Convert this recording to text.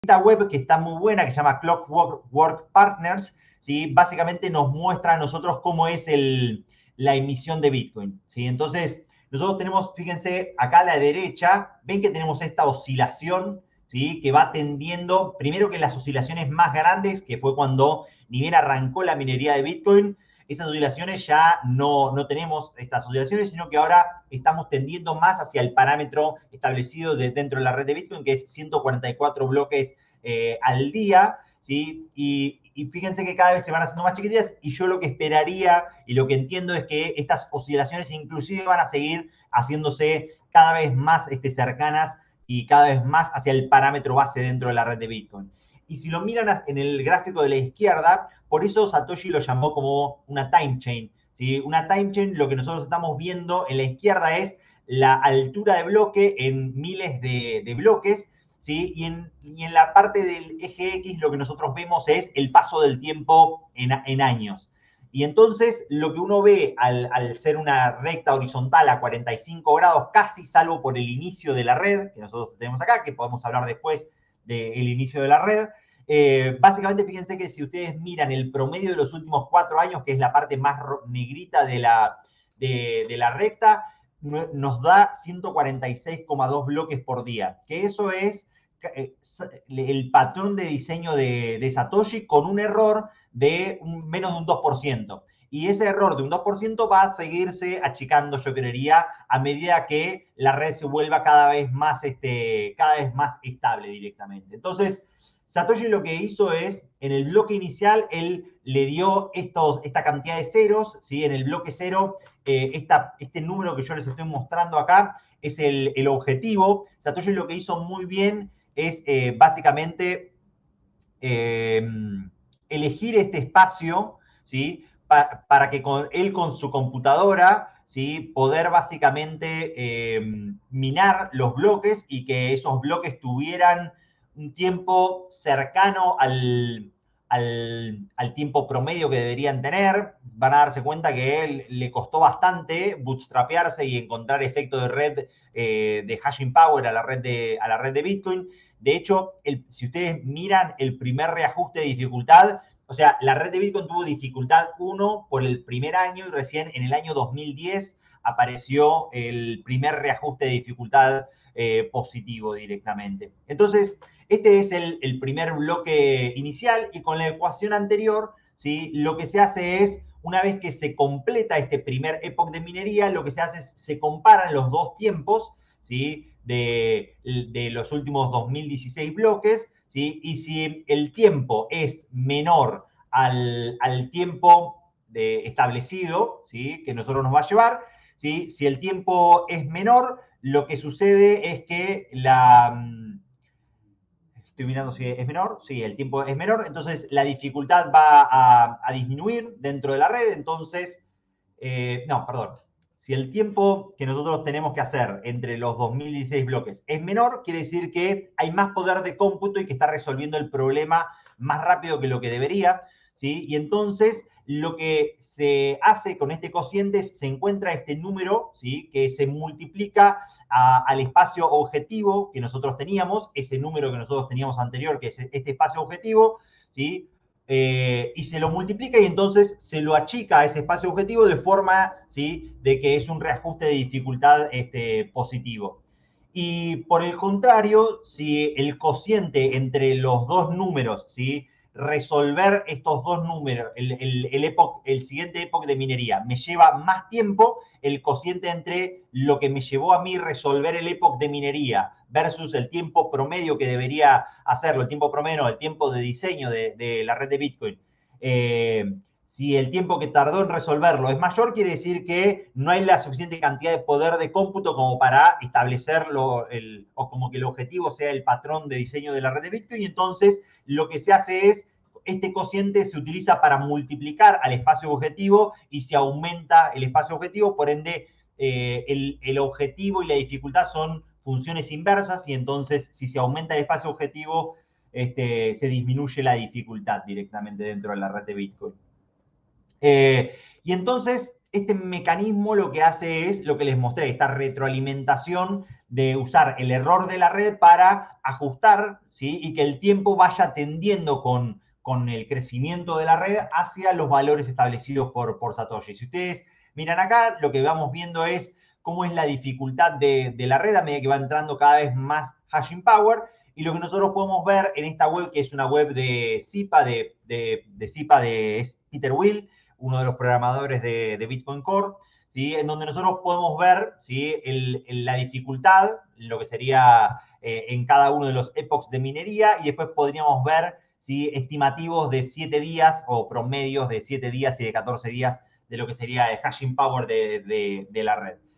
esta web que está muy buena, que se llama Clockwork Partners, ¿sí? Básicamente nos muestra a nosotros cómo es la emisión de Bitcoin, ¿sí? Entonces, nosotros tenemos, fíjense, acá a la derecha, ven que tenemos esta oscilación, ¿sí? Que va tendiendo, primero que las oscilaciones más grandes, que fue cuando ni bien arrancó la minería de Bitcoin, esas oscilaciones ya no tenemos estas oscilaciones, sino que ahora estamos tendiendo más hacia el parámetro establecido dentro de la red de Bitcoin, que es 144 bloques al día, ¿sí? Y fíjense que cada vez se van haciendo más chiquititas y yo lo que esperaría y lo que entiendo es que estas oscilaciones inclusive van a seguir haciéndose cada vez más cercanas y cada vez más hacia el parámetro base dentro de la red de Bitcoin. Y si lo miran en el gráfico de la izquierda, por eso Satoshi lo llamó como una time chain, ¿sí? Una time chain, lo que nosotros estamos viendo en la izquierda es la altura de bloque en miles de bloques, ¿sí? Y en la parte del eje X lo que nosotros vemos es el paso del tiempo en años. Y entonces lo que uno ve al ser una recta horizontal a 45 grados, casi salvo por el inicio de la red, que nosotros tenemos acá, que podemos hablar después del inicio de la red, básicamente fíjense que si ustedes miran el promedio de los últimos 4 años, que es la parte más negrita de la recta, nos da 146,2 bloques por día, que eso es el patrón de diseño de Satoshi con un error de menos de un 2%. Y ese error de un 2% va a seguirse achicando, yo creería, a medida que la red se vuelva cada vez más estable directamente. Entonces, Satoshi lo que hizo es, en el bloque inicial, él le dio esta cantidad de ceros, ¿sí? En el bloque cero, este número que yo les estoy mostrando acá es el objetivo. Satoshi lo que hizo muy bien es básicamente elegir este espacio, ¿sí? Para que él con su computadora, ¿sí? Poder básicamente minar los bloques y que esos bloques tuvieran un tiempo cercano al tiempo promedio que deberían tener. Van a darse cuenta que él le costó bastante bootstrapearse y encontrar efecto de red de hashing power a la red de Bitcoin. De hecho, si ustedes miran el primer reajuste de dificultad, o sea, la red de Bitcoin tuvo dificultad 1 por el primer año y recién en el año 2010 apareció el primer reajuste de dificultad positivo directamente. Entonces, este es el primer bloque inicial y con la ecuación anterior, ¿sí? Lo que se hace es, una vez que se completa este primer epoch de minería, lo que se hace es se comparan los dos tiempos, ¿sí? De los últimos 2016 bloques, ¿sí? Y si el tiempo es menor al tiempo establecido, ¿sí? Que nosotros nos va a llevar, ¿sí? Si el tiempo es menor, lo que sucede es que estoy mirando si es menor, sí, el tiempo es menor, entonces la dificultad va a disminuir dentro de la red, entonces, no, perdón, si el tiempo que nosotros tenemos que hacer entre los 2016 bloques es menor, quiere decir que hay más poder de cómputo y que está resolviendo el problema más rápido que lo que debería, ¿sí? Y entonces lo que se hace con este cociente es se encuentra este número, ¿sí? Que se multiplica al espacio objetivo que nosotros teníamos, ese número que nosotros teníamos anterior, que es este espacio objetivo, ¿sí? Y se lo multiplica y entonces se lo achica a ese espacio objetivo de forma, ¿sí? De que es un reajuste de dificultad positivo. Y por el contrario, si el cociente entre los dos números, ¿sí? Resolver estos dos números, el siguiente epoch de minería, me lleva más tiempo, el cociente entre lo que me llevó a mí resolver el epoch de minería versus el tiempo promedio que debería hacerlo, el tiempo promedio, el tiempo de diseño de la red de Bitcoin. Si el tiempo que tardó en resolverlo es mayor, quiere decir que no hay la suficiente cantidad de poder de cómputo como para establecerlo, o como que el objetivo sea el patrón de diseño de la red de Bitcoin, y entonces lo que se hace es este cociente se utiliza para multiplicar al espacio objetivo y se aumenta el espacio objetivo, por ende el objetivo y la dificultad son funciones inversas y entonces si se aumenta el espacio objetivo se disminuye la dificultad directamente dentro de la red de Bitcoin. Y entonces este mecanismo lo que hace es lo que les mostré, esta retroalimentación de usar el error de la red para ajustar, ¿sí? Y que el tiempo vaya tendiendo con el crecimiento de la red hacia los valores establecidos por Satoshi. Si ustedes miran acá, lo que vamos viendo es cómo es la dificultad de la red a medida que va entrando cada vez más hashing power. Y lo que nosotros podemos ver en esta web, que es una web de Zipa, de Zipa, es Peter Will, uno de los programadores de Bitcoin Core, ¿sí? En donde nosotros podemos ver, ¿sí? La dificultad, lo que sería en cada uno de los epochs de minería, y después podríamos ver, ¿sí? Estimativos de 7 días o promedios de 7 días y de 14 días de lo que sería el hashing power de la red.